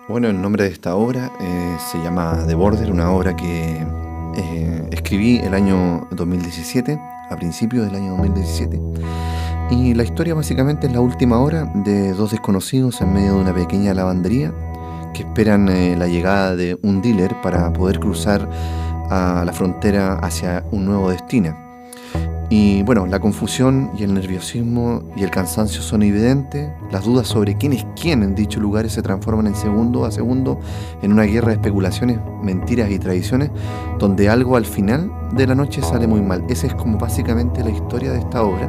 Bueno, el nombre de esta obra se llama The Border, una obra que escribí el año 2017, a principios del año 2017. Y la historia básicamente es la última hora de dos desconocidos en medio de una pequeña lavandería que esperan la llegada de un dealer para poder cruzar a la frontera hacia un nuevo destino. Y bueno, la confusión y el nerviosismo y el cansancio son evidentes. Las dudas sobre quién es quién en dichos lugares se transforman en segundo a segundo en una guerra de especulaciones, mentiras y tradiciones, donde algo al final de la noche sale muy mal. Esa es como básicamente la historia de esta obra,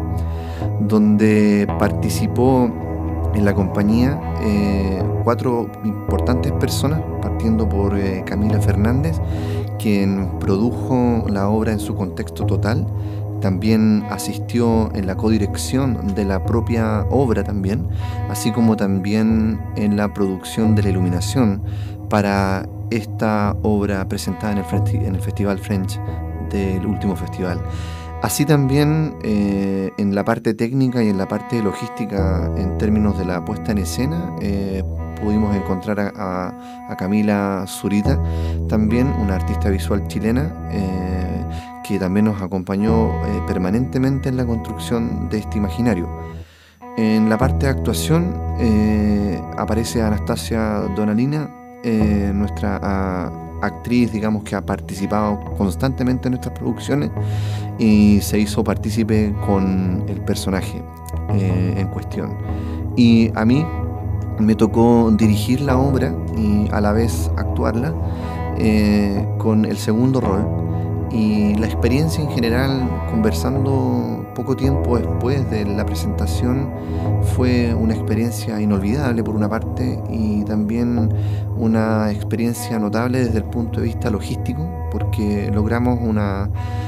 donde participó en la compañía cuatro importantes personas, partiendo por Camila Fernández, quien produjo la obra en su contexto total. También asistió en la codirección de la propia obra también, así como también en la producción de la iluminación para esta obra presentada en el Festival French del último festival. Así también en la parte técnica y en la parte logística en términos de la puesta en escena pudimos encontrar a Camila Zurita, también una artista visual chilena que también nos acompañó permanentemente en la construcción de este imaginario. En la parte de actuación aparece Anastasia Donalina, nuestra actriz, digamos, que ha participado constantemente en nuestras producciones y se hizo partícipe con el personaje en cuestión. Y a mí me tocó dirigir la obra y a la vez actuarla con el segundo rol. Y la experiencia en general, conversando poco tiempo después de la presentación, fue una experiencia inolvidable por una parte y también una experiencia notable desde el punto de vista logístico, porque logramos una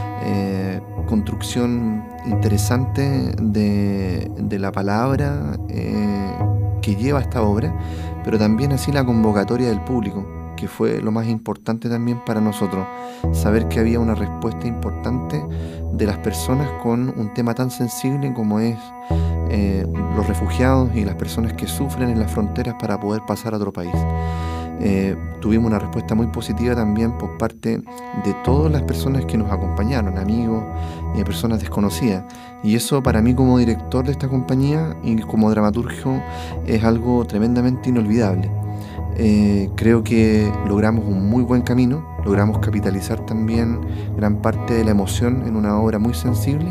construcción interesante de la palabra que lleva esta obra, pero también así la convocatoria del público, que fue lo más importante también para nosotros, saber que había una respuesta importante de las personas con un tema tan sensible como es los refugiados y las personas que sufren en las fronteras para poder pasar a otro país. Tuvimos una respuesta muy positiva también por parte de todas las personas que nos acompañaron, amigos y personas desconocidas. Y eso para mí como director de esta compañía y como dramaturgo es algo tremendamente inolvidable. Creo que logramos un muy buen camino, logramos capitalizar también gran parte de la emoción en una obra muy sensible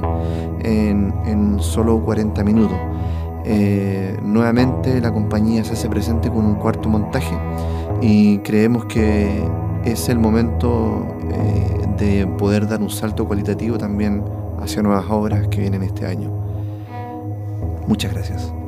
en solo 40 minutos. Nuevamente la compañía se hace presente con un cuarto montaje y creemos que es el momento de poder dar un salto cualitativo también hacia nuevas obras que vienen este año. Muchas gracias.